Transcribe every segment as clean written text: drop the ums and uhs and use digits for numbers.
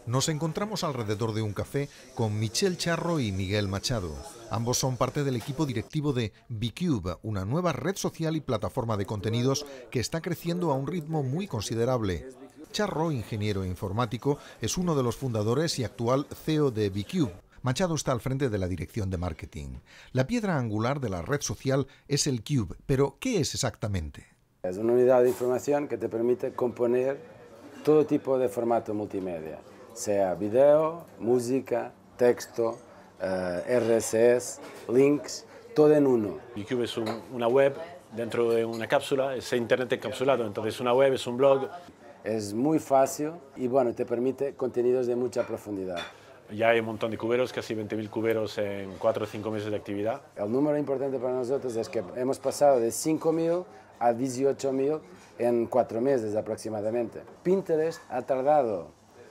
Nos encontramos alrededor de un café con Michel Charro y Miguel Machado. Ambos son parte del equipo directivo de VCube, una nueva red social y plataforma de contenidos que está creciendo a un ritmo muy considerable. Charro, ingeniero informático, es uno de los fundadores y actual CEO de VCube. Machado está al frente de la dirección de marketing. La piedra angular de la red social es el Cube, pero ¿qué es exactamente? Es una unidad de información que te permite componer todo tipo de formato multimedia, sea video, música, texto, RSS, links, todo en uno. VCube es una web dentro de una cápsula, es internet encapsulado, entonces una web es un blog. Es muy fácil y bueno, te permite contenidos de mucha profundidad. Ya hay un montón de cuberos, casi 20.000 cuberos en 4 o 5 meses de actividad. El número importante para nosotros es que hemos pasado de 5.000 a 18.000 en 4 meses aproximadamente. Pinterest ha tardado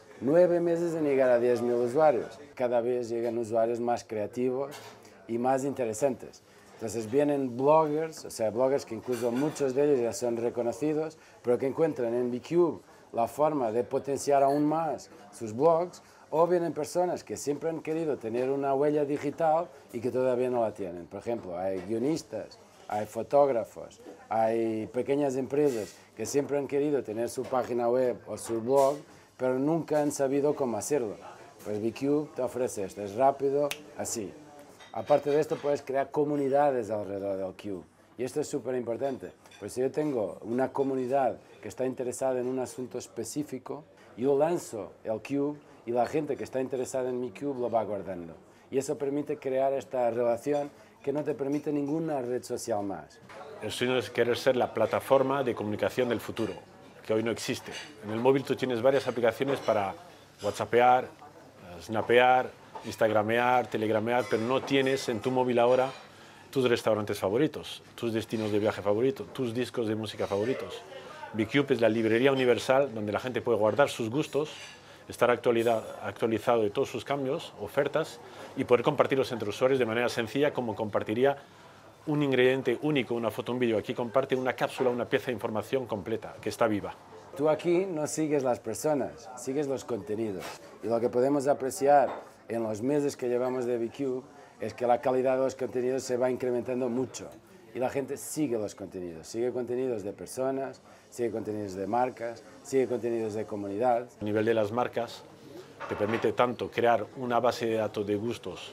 9 meses en llegar a 10.000 usuarios. Cada vez llegan usuarios más creativos y más interesantes. Entonces vienen bloggers, o sea, bloggers que incluso muchos de ellos ya son reconocidos, pero que encuentran en VCube la forma de potenciar aún más sus blogs, o vienen personas que siempre han querido tener una huella digital y que todavía no la tienen. Por ejemplo, hay guionistas, hay fotógrafos, hay pequeñas empresas que siempre han querido tener su página web o su blog, pero nunca han sabido cómo hacerlo. Pues VCube te ofrece esto, es rápido, así. Aparte de esto, puedes crear comunidades alrededor del Cube. Y esto es súper importante, pues si yo tengo una comunidad que está interesada en un asunto específico, yo lanzo el Cube y la gente que está interesada en mi Cube lo va guardando. Y eso permite crear esta relación que no te permite ninguna red social más. El sueño es querer ser la plataforma de comunicación del futuro, que hoy no existe. En el móvil tú tienes varias aplicaciones para WhatsAppear, Snapear, Instagramear, Telegramear, pero no tienes en tu móvil ahora tus restaurantes favoritos, tus destinos de viaje favoritos, tus discos de música favoritos. VCube es la librería universal donde la gente puede guardar sus gustos, estar actualizado de todos sus cambios, ofertas y poder compartirlos entre usuarios de manera sencilla como compartiría un ingrediente único, una foto, un vídeo. Aquí comparte una cápsula, una pieza de información completa que está viva. Tú aquí no sigues las personas, sigues los contenidos. Y lo que podemos apreciar en los meses que llevamos de VCube es que la calidad de los contenidos se va incrementando mucho. Y la gente sigue los contenidos, sigue contenidos de personas, sigue contenidos de marcas, sigue contenidos de comunidad. A nivel de las marcas, te permite tanto crear una base de datos de gustos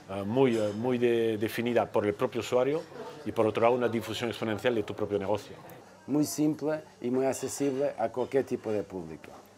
muy definida por el propio usuario y por otro lado una difusión exponencial de tu propio negocio. Muy simple y muy accesible a cualquier tipo de público.